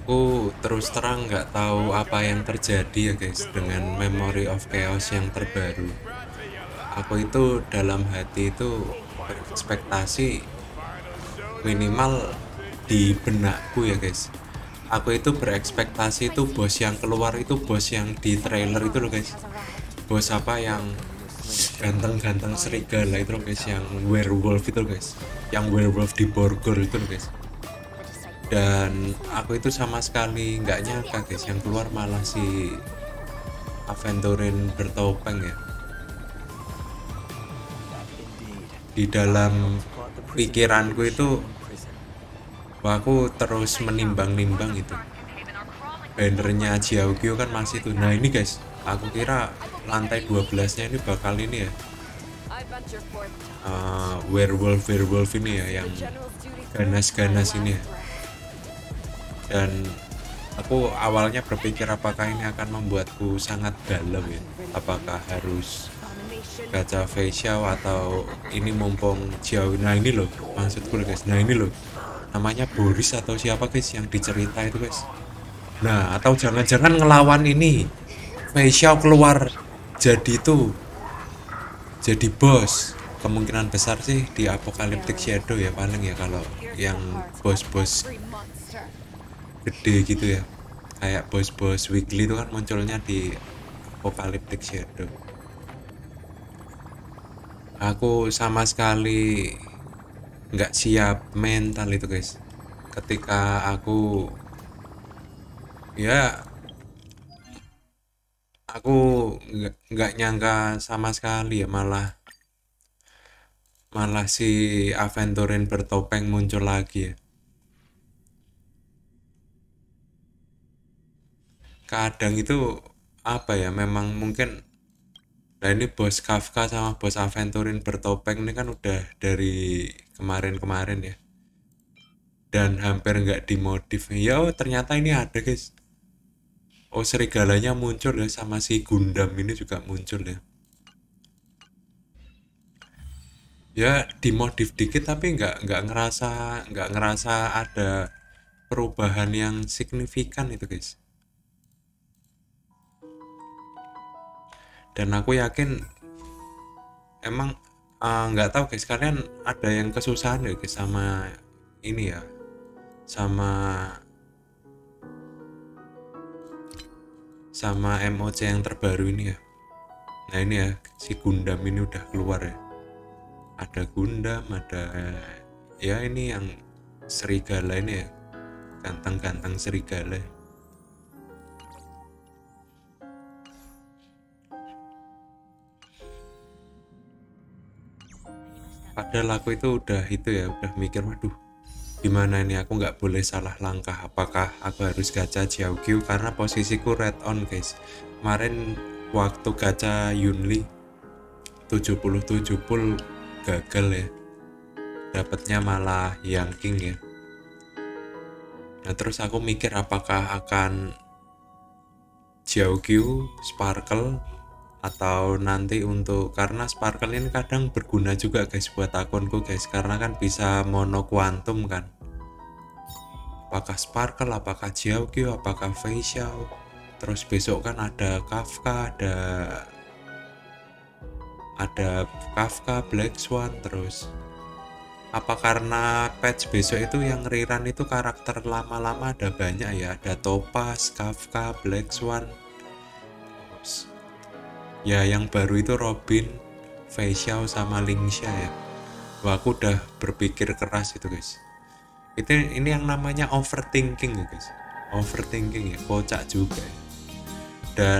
Aku terus terang nggak tahu apa yang terjadi ya guys dengan Memory of Chaos yang terbaru. Aku itu dalam hati itu berekspektasi minimal di benakku ya guys. Aku itu berekspektasi itu bos yang keluar itu bos yang di trailer itu loh guys. Bos apa yang ganteng-ganteng serigala itu loh guys, yang werewolf itu loh guys. Yang werewolf di Borgol itu loh guys. Dan aku itu sama sekali nggak nyangka guys, yang keluar malah si Aventurin bertopeng ya. Di dalam pikiranku itu, wah, aku terus menimbang-nimbang itu bannernya Jiaogyu kan masih tuh. Nah ini guys, aku kira lantai 12 nya ini bakal ini ya, werewolf ini ya, yang ganas-ganas ini ya. Dan aku awalnya berpikir apakah ini akan membuatku sangat dalam ya, apakah harus gacha facial atau ini mumpung jauh. Nah ini loh maksudku guys, nah ini loh namanya Boris atau siapa guys yang dicerita itu guys. Nah atau jangan-jangan ngelawan ini facial keluar jadi itu, jadi bos. Kemungkinan besar sih di Apocalyptic Shadow ya paling ya, kalau yang bos-bos gede gitu ya, kayak bos-bos weekly itu kan munculnya di Apocalyptic Shadow. Aku sama sekali nggak siap mental itu guys, ketika aku ya, aku nggak nyangka sama sekali ya, malah malah si Aventurin bertopeng muncul lagi ya. Kadang itu apa ya, memang mungkin. Nah ini bos Kafka sama bos Aventurin bertopeng ini kan udah dari kemarin-kemarin ya, dan hampir nggak dimodif ya. Oh ternyata ini ada guys. Oh serigalanya muncul ya, sama si Gundam ini juga muncul ya. Ya dimodif dikit tapi nggak ngerasa ada perubahan yang signifikan itu guys. Dan aku yakin emang, nggak tahu guys, kalian ada yang kesusahan ya guys sama ini ya, sama MOC yang terbaru ini ya. Nah ini ya, si Gundam ini udah keluar ya. Ada Gundam, ada ya ini yang serigala ini ya, ganteng-ganteng serigala. Padahal aku itu udah itu ya, udah mikir waduh gimana ini, aku nggak boleh salah langkah. Apakah aku harus gacha Jiaogyu karena posisiku red on guys. Kemarin waktu gacha Yunli 70-70 gagal ya, dapatnya malah Yang King ya. Nah terus aku mikir apakah akan Jiaogyu Sparkle atau nanti untuk, karena Sparkle ini kadang berguna juga guys buat akunku guys, karena kan bisa mono kuantum kan. Apakah Sparkle, apakah Jiaogyu, apakah Facial. Terus besok kan ada Kafka, ada Kafka, Black Swan. Terus apa karena patch besok itu yang rerun itu karakter lama-lama ada banyak ya, ada Topaz, Kafka, Black Swan. Terus ya yang baru itu Robin, Facial sama Lingsha ya. Wah aku udah berpikir keras itu guys. Ini yang namanya overthinking ya guys. Overthinking ya, kocak juga ya. Dan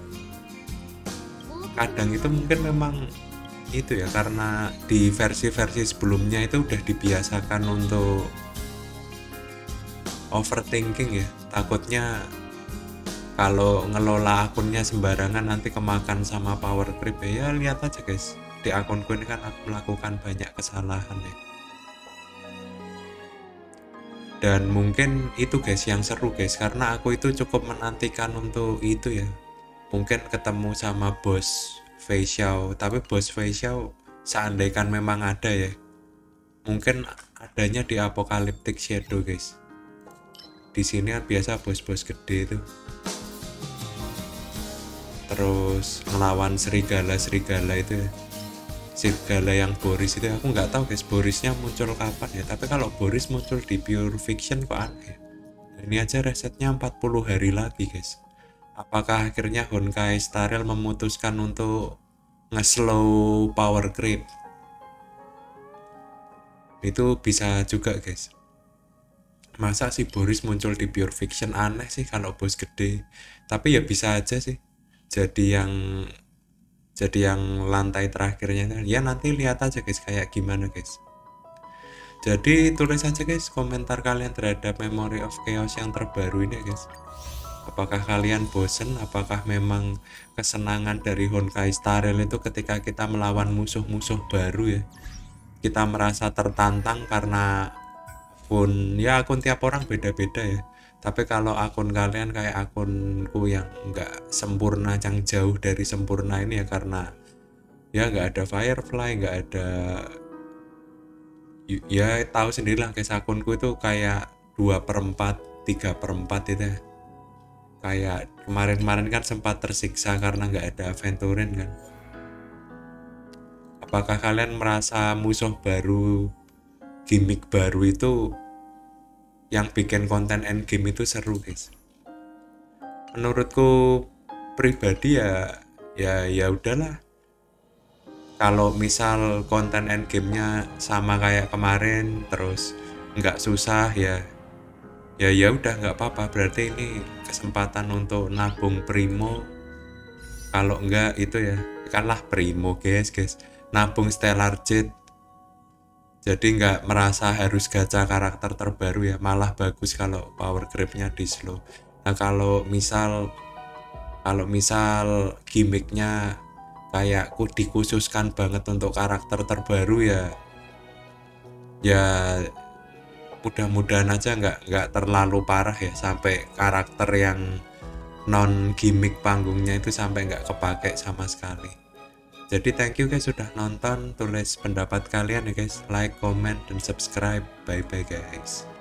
kadang itu mungkin memang itu ya, karena di versi-versi sebelumnya itu udah dibiasakan untuk overthinking ya. Takutnya kalau ngelola akunnya sembarangan nanti kemakan sama power creep ya. Lihat aja guys, di akunku ini kan aku melakukan banyak kesalahan ya. Dan mungkin itu guys yang seru guys, karena aku itu cukup menantikan untuk itu ya, mungkin ketemu sama bos Facial. Tapi bos Facial seandainya memang ada ya, mungkin adanya di Apocalyptic Shadow guys. di sini kan biasa bos-bos gede itu terus ngelawan serigala itu ya. Serigala yang Boris itu aku nggak tahu guys, Borisnya muncul kapan ya, tapi kalau Boris muncul di Pure Fiction kok aneh ya. Ini aja resetnya 40 hari lagi guys. Apakah akhirnya Honkai Star Rail memutuskan untuk nge-slow power creep? Itu bisa juga guys. Masa sih Boris muncul di Pure Fiction, aneh sih kalau bos gede. Tapi ya bisa aja sih jadi yang lantai terakhirnya ya, nanti lihat aja guys kayak gimana guys. Jadi tulis aja guys komentar kalian terhadap Memory of Chaos yang terbaru ini guys. Apakah kalian bosen? Apakah memang kesenangan dari Honkai Star Rail itu ketika kita melawan musuh-musuh baru ya, kita merasa tertantang karena akun tiap orang beda-beda ya. Tapi kalau akun kalian kayak akunku yang nggak sempurna, yang jauh dari sempurna ini ya, karena ya nggak ada Firefly, nggak ada, ya tahu sendirilah guys, akunku itu kayak 2/4, 3/4 itu ya. Kayak kemarin-kemarin kan sempat tersiksa karena nggak ada Aventurin kan. Apakah kalian merasa musuh baru, gimmick baru itu yang bikin konten endgame itu seru guys? Menurutku pribadi ya udahlah. Kalau misal konten endgame-nya sama kayak kemarin terus nggak susah ya udah nggak apa-apa, berarti ini kesempatan untuk nabung primo. Kalau enggak itu ya kanlah primo guys, nabung Stellar Jet, jadi nggak merasa harus gacha karakter terbaru ya, malah bagus kalau power creep-nya di slow. Nah kalau misal gimmicknya kayak dikhususkan banget untuk karakter terbaru ya mudah-mudahan aja nggak terlalu parah ya, sampai karakter yang non gimmick panggungnya itu sampai nggak kepake sama sekali. Jadi thank you guys sudah nonton, tulis pendapat kalian ya guys, like, comment, dan subscribe. Bye bye guys.